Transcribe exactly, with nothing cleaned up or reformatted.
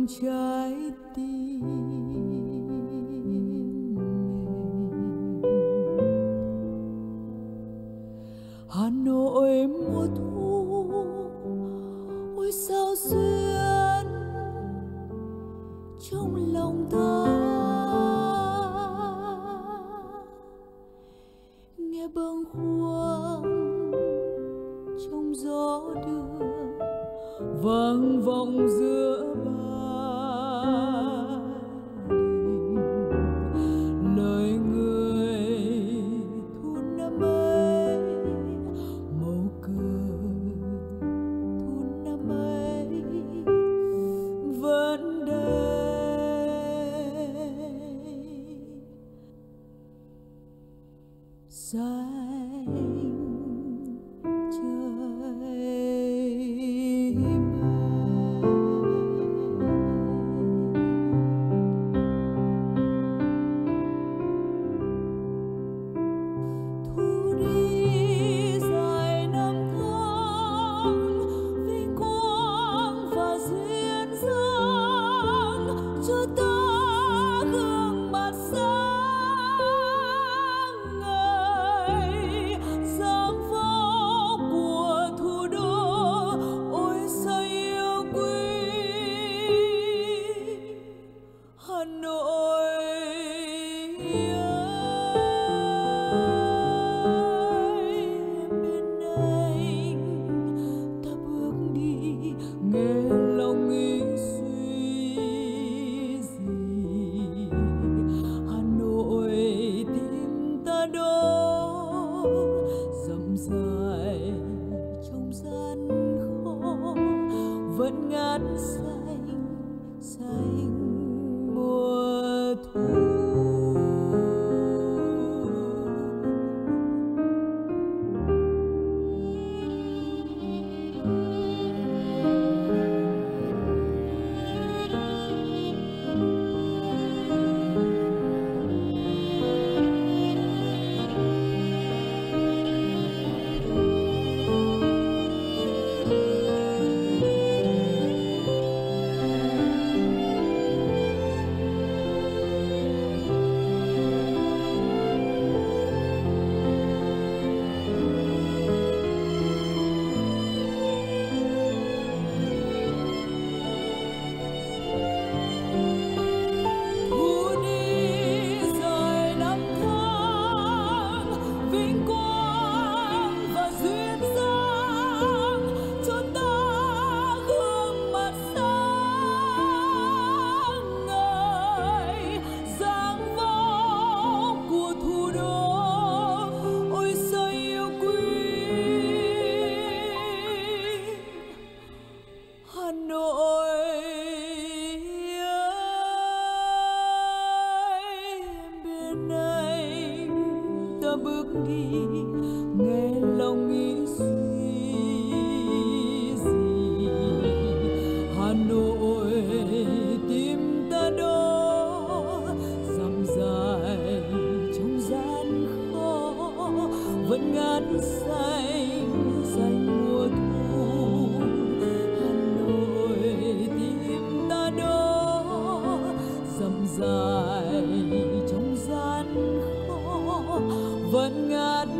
trái tim mình. Hà Nội mùa thu ôi sao duyên trong lòng ta, nghe bâng khuâng trong gió đưa vang vọng giữa ba đình. Lời người thu năm ấy, màu cờ thu năm ấy vẫn đây. Xanh trời vẫn ngát xanh xanh mùa thu. Bước đi nghe lòng nghĩ suy gì. Hà Nội tim ta đó dặm dài trong gian khó vẫn ngát xanh xanh mùa thu. Hà Nội tim ta đó dặm dài trong gian khó vẫn ngát